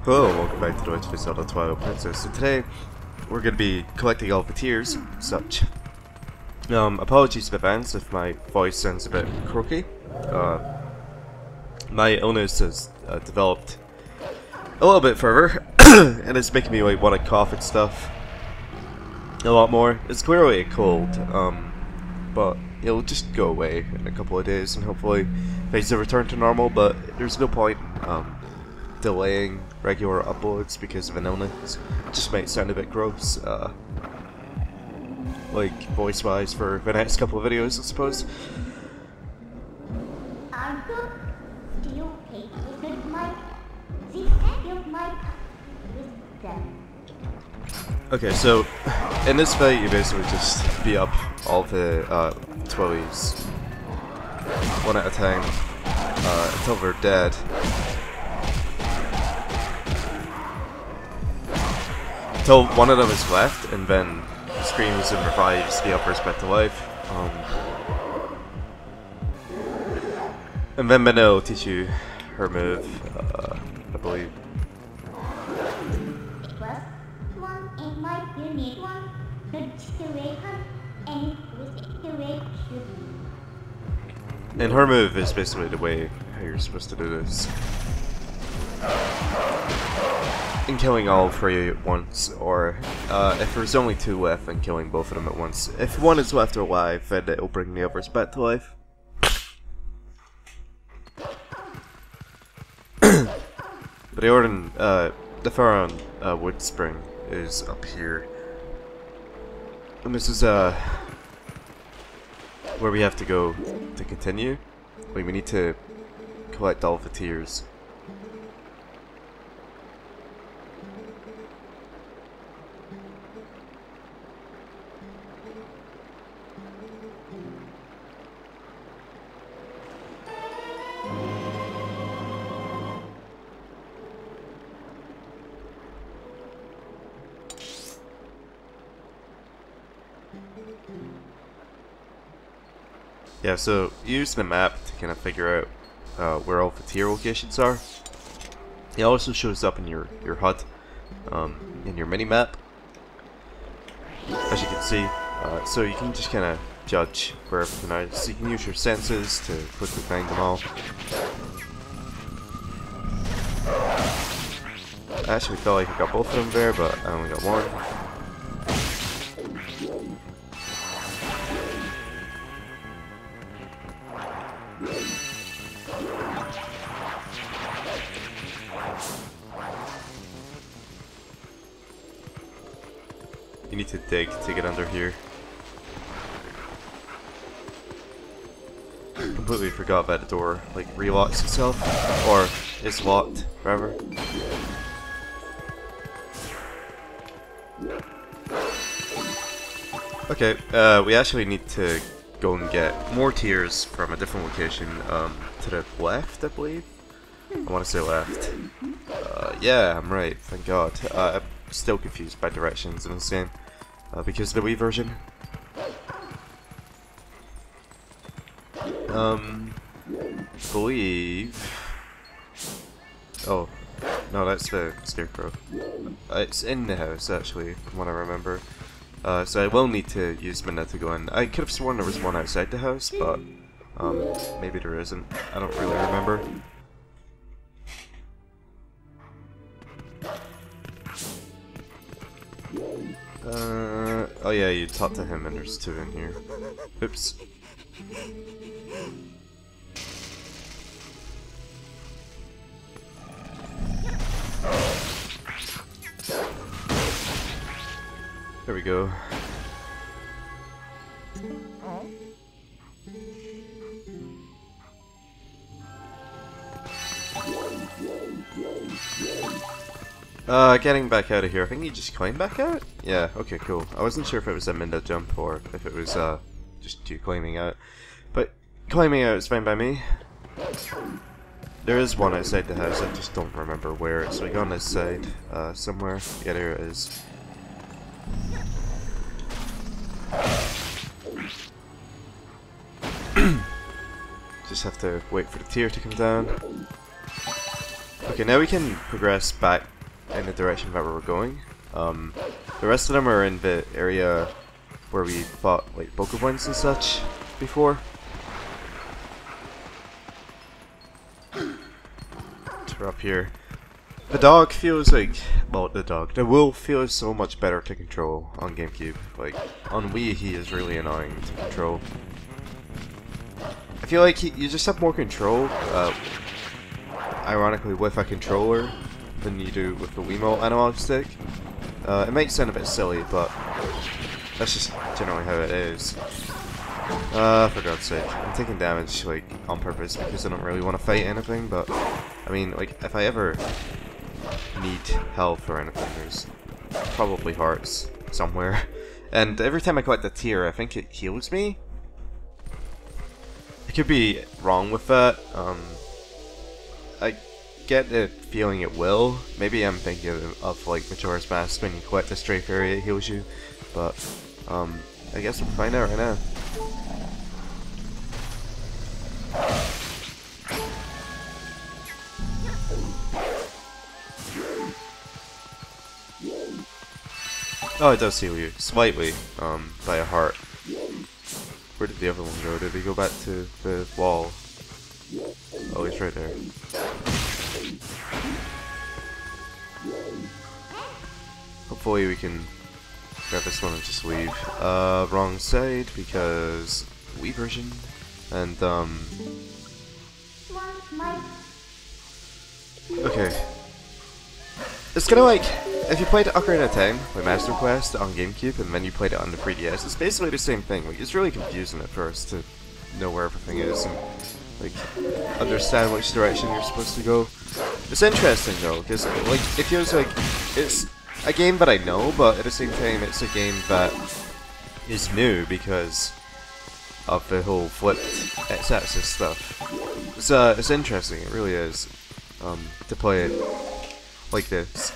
Hello, welcome back to the Let's Play Zelda Twilight Princess. So today, we're going to be collecting all the tears, such. Apologies in advance if my voice sounds a bit croaky. My illness has developed a little bit further, and it's making me like want to cough and stuff a lot more. It's clearly a cold, but it'll just go away in a couple of days, and hopefully things will return to normal. But there's no point delaying regular uploads because of an illness. It just might sound a bit gross, like voice-wise for the next couple of videos, I suppose. Okay, so in this fight you basically just beat up all the Twillies one at a time until they're dead. Until one of them is left, and then screams and revives the uppers back to life. And then Minna will teach you her move, I believe. And her move is basically the way how you're supposed to do this. In killing all three at once, or if there's only two left, then killing both of them at once. If one is left alive, then it'll bring the others back to life. But the Faron Wood Spring is up here. And this is where we have to go to continue. Like, we need to collect all of the tears. Yeah, so use the map to kind of figure out where all the tier locations are. It also shows up in your HUD, in your mini-map, as you can see. So you can just kind of judge where everything is. So you can use your senses to quickly find them all. I actually felt like I got both of them there, but I only got one. You need to dig to get under here. Completely forgot about the door, like, relocks itself, or is locked forever. Okay, we actually need to go and get more tears from a different location, to the left, I believe? I want to say left. Yeah, I'm right, thank god. I'm still confused by directions in this game, because of the Wii version. Believe... Oh, no, that's the Scarecrow. It's in the house, actually, from what I remember. So I will need to use Minna to go in. I could have sworn there was one outside the house, but maybe there isn't. I don't really remember. Oh yeah, you talked to him and there's two in here. Oops. There we go. Getting back out of here. I think you just climb back out? Yeah, okay, cool. I wasn't sure if it was a Minda jump or if it was just you climbing out. But climbing out is fine by me. There is one outside the house, I just don't remember where. So we go on this side, somewhere. Yeah, there it is. Just have to wait for the tier to come down. Okay, now we can progress back in the direction that we were going. The rest of them are in the area where we fought like Bokoblins and such before. So we're up here. The dog feels like, well, the wolf feels so much better to control on GameCube. Like, on Wii he is really annoying to control. I feel like you just have more control, ironically, with a controller than you do with the Wiimote analog stick. It might sound a bit silly, but that's just generally how it is. For God's sake, I'm taking damage, like, on purpose because I don't really want to fight anything, but, I mean, like, if I ever need health or anything, there's probably hearts somewhere. And every time I collect a tear, I think it heals me. I could be wrong with that. I get the feeling it will. Maybe I'm thinking of like Majora's Mask when you collect a stray fairy, it heals you. But I guess we'll find out right now. Oh, it does heal you slightly by a heart. Where did the other one go? Did he go back to the wall? Oh, he's right there. Hopefully we can grab this one and just leave. Wrong side because Wii version. And okay. It's kinda like if you played Ocarina of Time, like Master Quest on GameCube, and then you played it on the 3DS, it's basically the same thing. Like, it's really confusing at first to know where everything is and like understand which direction you're supposed to go. It's interesting though, because like it feels like it's a game that I know, but at the same time it's a game that is new because of the whole flipped X-axis stuff. It's interesting. It really is to play it like this.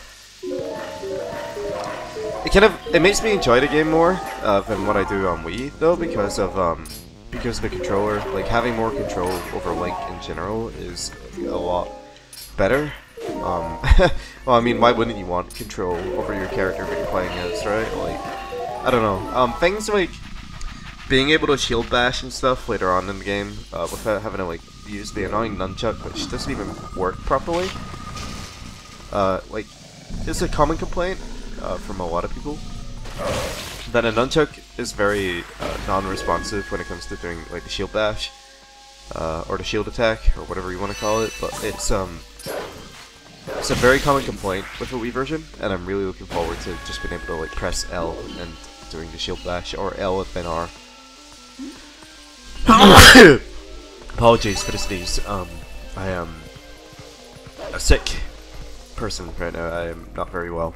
It makes me enjoy the game more than what I do on Wii though, because of the controller. Like, having more control over Link in general is a lot better. Well, I mean, why wouldn't you want control over your character that you're playing as, right? Like, I don't know. Things like being able to shield bash and stuff later on in the game without having to like use the annoying nunchuck, which doesn't even work properly. Like, it's a common complaint from a lot of people that a nunchuck is very non-responsive when it comes to doing like the shield bash or the shield attack or whatever you want to call it. But it's a very common complaint with the Wii version, and I'm really looking forward to just being able to like press L and doing the shield bash, or L and then R. Apologies for the sneeze. I am a sick person right now. I am not very well.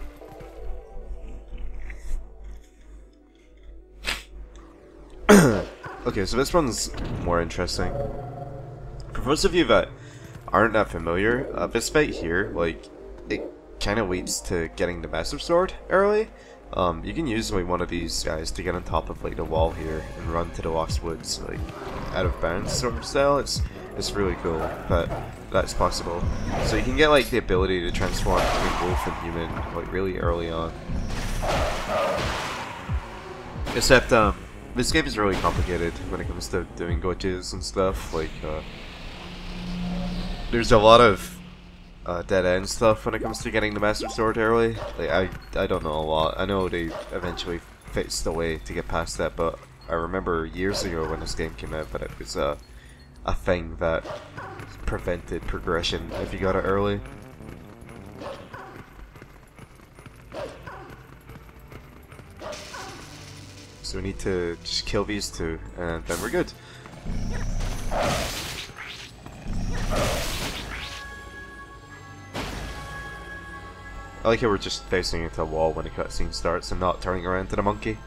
Okay, so this one's more interesting. For those of you that aren't that familiar, this fight here, like, it kind of waits to getting the Master Sword early. You can use like one of these guys to get on top of like the wall here and run to the Lost Woods, like out of bounds sort of style. It's really cool that that's possible. So you can get like the ability to transform between wolf and human like really early on. Except this game is really complicated when it comes to doing glitches and stuff. Like there's a lot of dead end stuff when it comes to getting the Master Sword early. Like I don't know a lot. I know they eventually fixed the way to get past that, but I remember years ago when this game came out that it was a thing that prevented progression if you got it early. So we need to just kill these two, and then we're good. I like how we're just facing into a wall when the cutscene starts and not turning around to the monkey.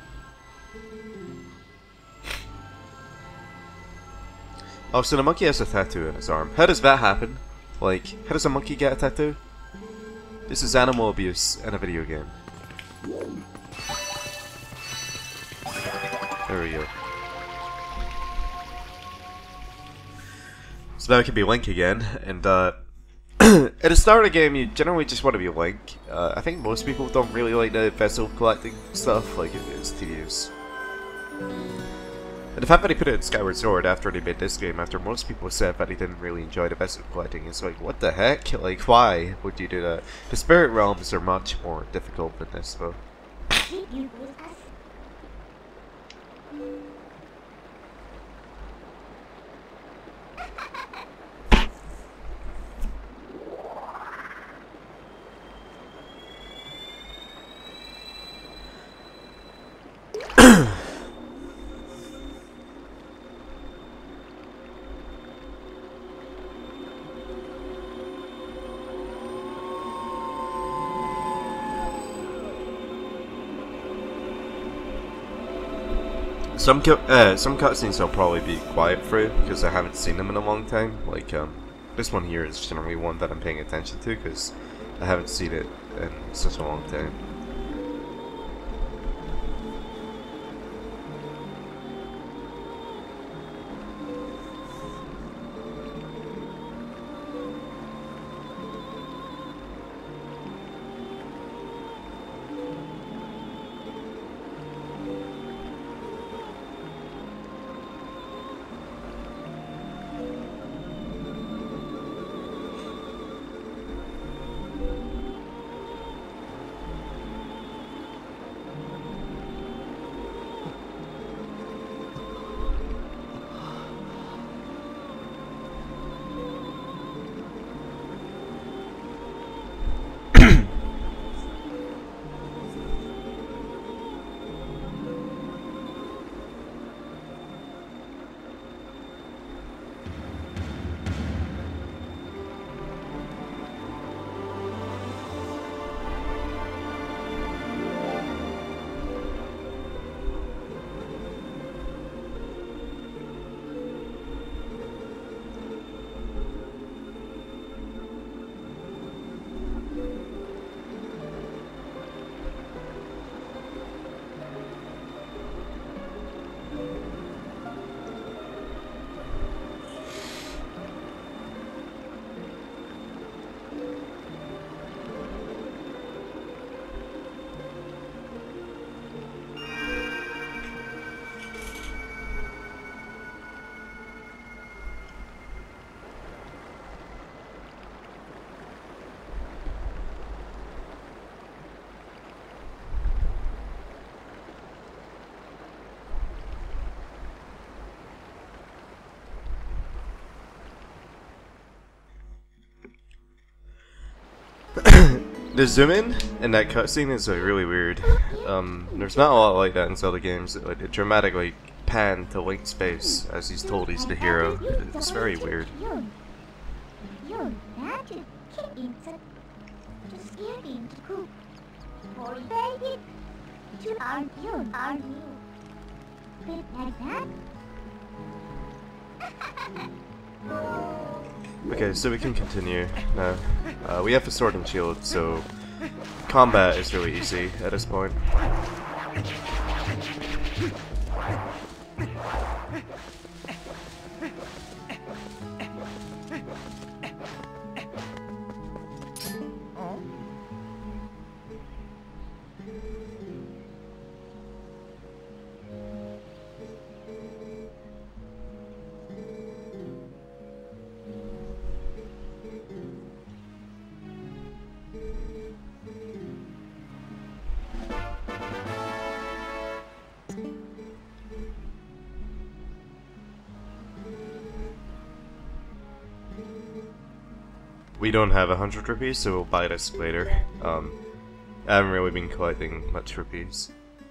Oh, so the monkey has a tattoo on his arm. How does that happen? Like, how does a monkey get a tattoo? This is animal abuse in a video game. There we go. So now it can be Link again, and At the start of the game, you generally just want to be Link. I think most people don't really like the vessel collecting stuff, like it's tedious. And the fact that they put it in Skyward Sword after they made this game, after most people said that they didn't really enjoy the vessel collecting, is like, what the heck? Like, why would you do that? The Spirit Realms are much more difficult than this, though. Some cutscenes I'll probably be quiet through because I haven't seen them in a long time. Like this one here is generally one that I'm paying attention to because I haven't seen it in such a long time. The zoom in that cutscene is like really weird. There's not a lot like that in Zelda games. Like it dramatically pan to Link's face as he's told he's the hero. It's very weird. Okay, so we can continue now. We have the sword and shield, so combat is really easy at this point. We don't have 100 rupees, so we'll buy this later. I haven't really been collecting much rupees.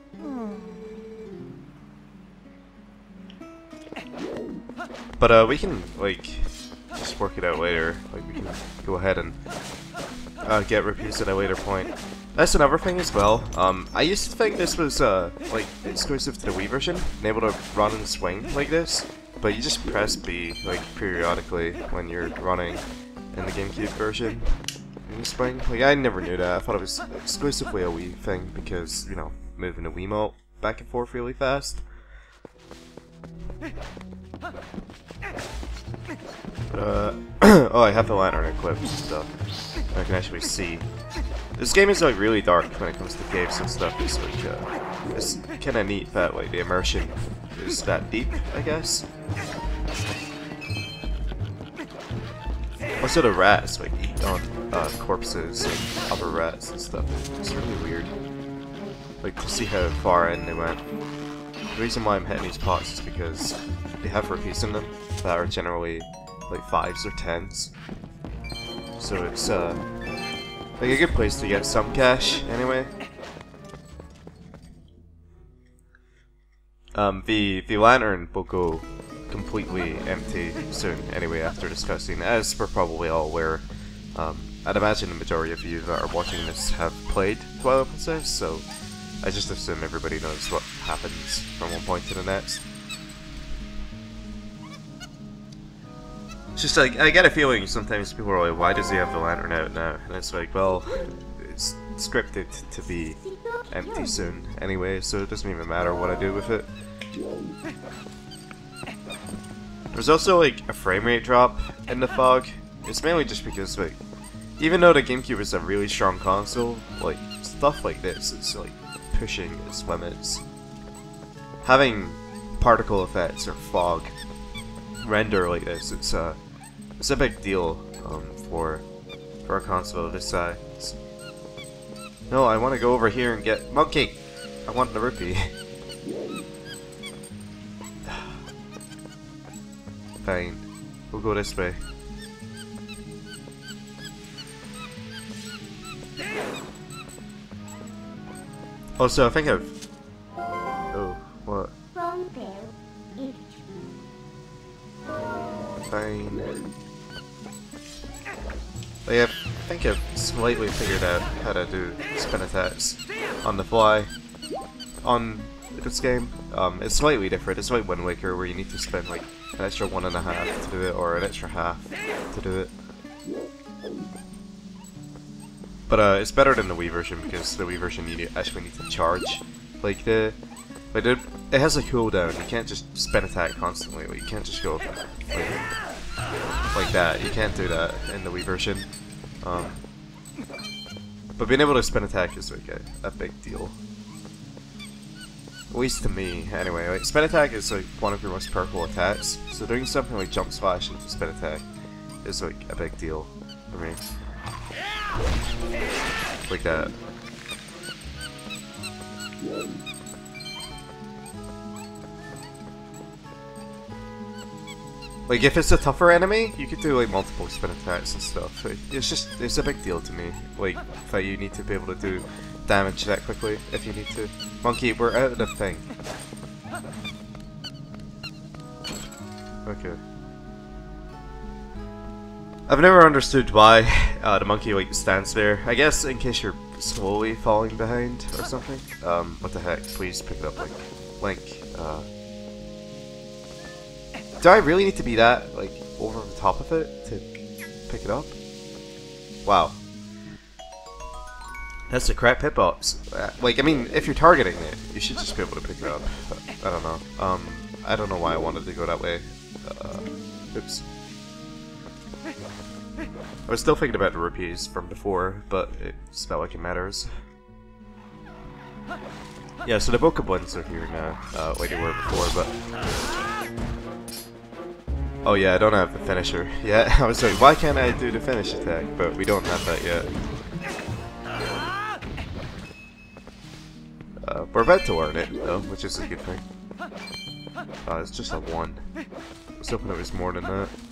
But we can like just work it out later. Like we can go ahead and get rupees at a later point. That's another thing as well. I used to think this was like exclusive to the Wii version, and able to run and swing like this. But you just press B like periodically when you're running in the GameCube version. In the swing. Like I never knew that. I thought it was exclusively a Wii thing because, you know, moving the Wiimote back and forth really fast. But, oh, I have the lantern equipped and stuff. I can actually see. This game is like really dark when it comes to caves and stuff. It's like, it's kind of neat that like the immersion is that deep, I guess. Also, the rats like eat on corpses and other rats and stuff. It's really weird. Like to see how far in they went. The reason why I'm hitting these pots is because they have rupees in them that are generally like 5s or 10s. So it's like a good place to get some cash anyway. The lantern will go completely empty soon anyway after this cutscene, as we're probably all aware. I'd imagine the majority of you that are watching this have played Twilight Princess, so I just assume everybody knows what happens from one point to the next. It's just like, I get a feeling sometimes people are like, why does he have the lantern out now? And it's like, well, it's scripted to be empty soon anyway, so it doesn't even matter what I do with it. There's also like a frame rate drop in the fog. It's mainly just because like, even though the GameCube is a really strong console, like stuff like this is like pushing its limits. Having particle effects or fog render like this, it's a big deal for a console of this size. No, I want to go over here and get Monkey. I want the rupee. Fine, we'll go this way. Also, I think I've... Oh, what? Fine. But yeah, I think I've slightly figured out how to do spin attacks on the fly on this game. It's slightly different. It's like Wind Waker, where you need to spend like an extra 1.5 to do it, or an extra half to do it. But it's better than the Wii version, because the Wii version you actually need to charge. Like it has a cooldown. You can't just spin attack constantly. Like, you can't just go like that. You can't do that in the Wii version. But being able to spin attack is like a big deal. At least to me, anyway. Like, spin attack is like one of your most powerful attacks. So doing something like jump slash into spin attack is like a big deal for me. Like that. Like, if it's a tougher enemy, you could do like multiple spin attacks and stuff. It's a big deal to me. Like, that you need to be able to do damage that quickly if you need to. Monkey, we're out of the thing. Okay. I've never understood why the monkey like stands there. I guess in case you're slowly falling behind or something. What the heck? Please pick it up, Link. Do I really need to be that like over the top of it to pick it up? Wow. That's the crap hitbox. Like, I mean, if you're targeting it, you should just be able to pick it up. I don't know. I don't know why I wanted to go that way. Oops. I was still thinking about the rupees from before, but it's not like it matters. Yeah, so the Bokoblins are here now, like they were before, but... Oh yeah, I don't have the finisher yet. I was like, why can't I do the finish attack? But we don't have that yet. We're about to learn it, though, which is a good thing. It's just a 1. I was hoping it was more than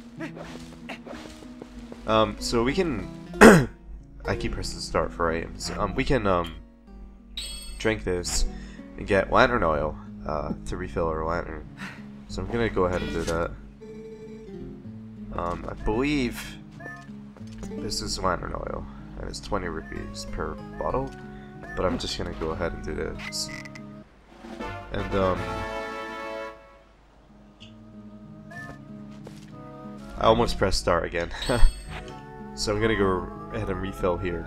that. So we can... I keep pressing start for items. We can, drink this and get lantern oil, to refill our lantern. So I'm gonna go ahead and do that. I believe this is lantern oil, and it's 20 rupees per bottle, but I'm just gonna go ahead and do this. And, I almost pressed start again. So I'm gonna go ahead and refill here.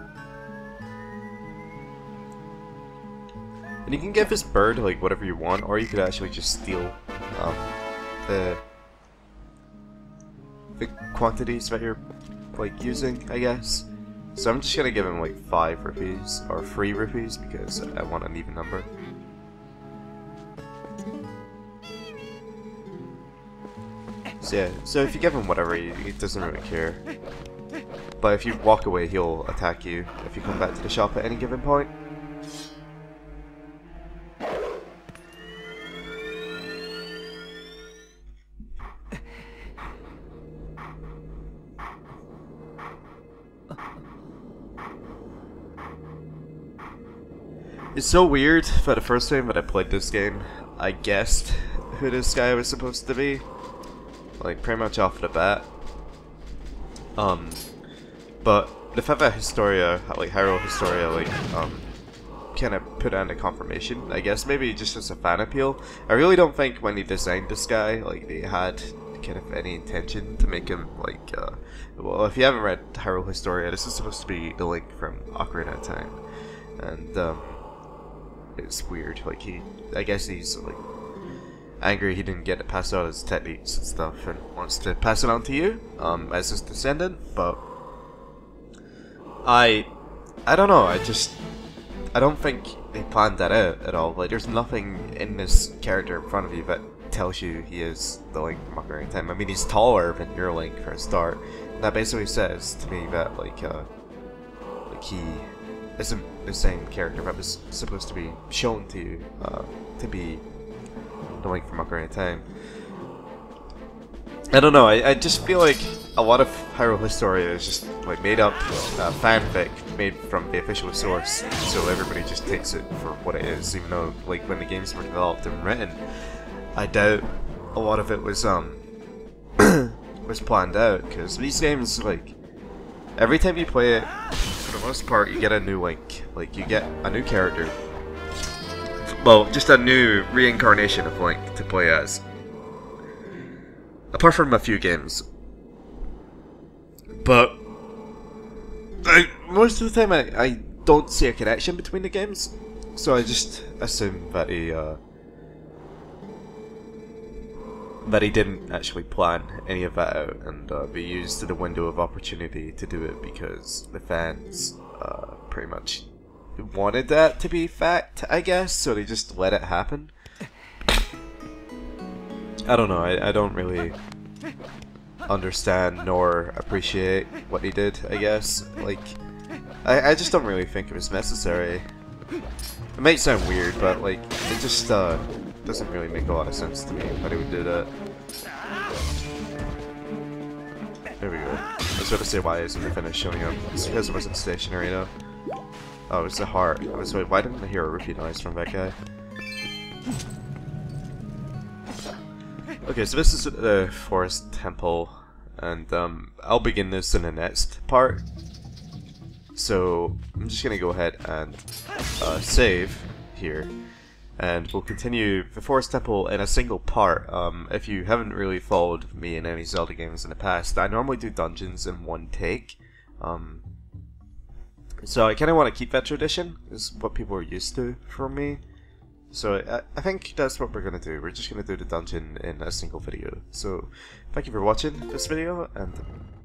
And you can give this bird like whatever you want, or you could actually just steal the the quantities that you're like using, I guess. So I'm just gonna give him like 5 rupees or 3 rupees because I want an even number. So yeah, so if you give him whatever, he doesn't really care. But if you walk away, he'll attack you if you come back to the shop at any given point. It's so weird that the first time that I played this game, I guessed who this guy was supposed to be. Like, pretty much off the bat. But the fact that Historia, like Hyrule Historia, like, kind of put on a confirmation, I guess, maybe just as a fan appeal. I really don't think when they designed this guy, like, they had kind of any intention to make him, like, well, if you haven't read Hyrule Historia, this is supposed to be the Link from Ocarina of Time. And, it's weird, like, I guess he's, like, angry he didn't get to pass out his techniques and stuff, and wants to pass it on to you, as his descendant, but I don't know, I don't think they planned that out at all. Like, there's nothing in this character in front of you that tells you he is the Link from Ocarina of Time. I mean, he's taller than your Link for a start, and that basically says to me that, like he isn't the same character that was supposed to be shown to you, to be the Link from Ocarina of Time. I don't know, I just feel like a lot of Hyrule Historia is just like made up fanfic made from the official source, so everybody just takes it for what it is, even though, like, when the games were developed and written, I doubt a lot of it was was planned out, because these games, like, every time you play it, for the most part, you get a new Link. Like, you get a new character. Well, just a new reincarnation of Link to play as. Apart from a few games. But most of the time I don't see a connection between the games. So I just assume that he didn't actually plan any of that out, and they used the window of opportunity to do it because the fans pretty much wanted that to be fact, I guess, so they just let it happen. I don't know, I don't really understand nor appreciate what he did, I guess. Like, I just don't really think it was necessary. It might sound weird, but, like, it just doesn't really make a lot of sense to me that he would do that. There we go. I was about to say, why isn't the finish showing up? It's because it wasn't stationary though. Oh, it's a heart. I was like, why didn't I hear a rupee noise from that guy? Okay, so this is the Forest Temple, and I'll begin this in the next part. So I'm just gonna go ahead and save here, and we'll continue the Forest Temple in a single part. If you haven't really followed me in any Zelda games in the past, I normally do dungeons in one take. So I kind of want to keep that tradition, is what people are used to from me. So I think that's what we're going to do. We're just going to do the dungeon in a single video. So thank you for watching this video, and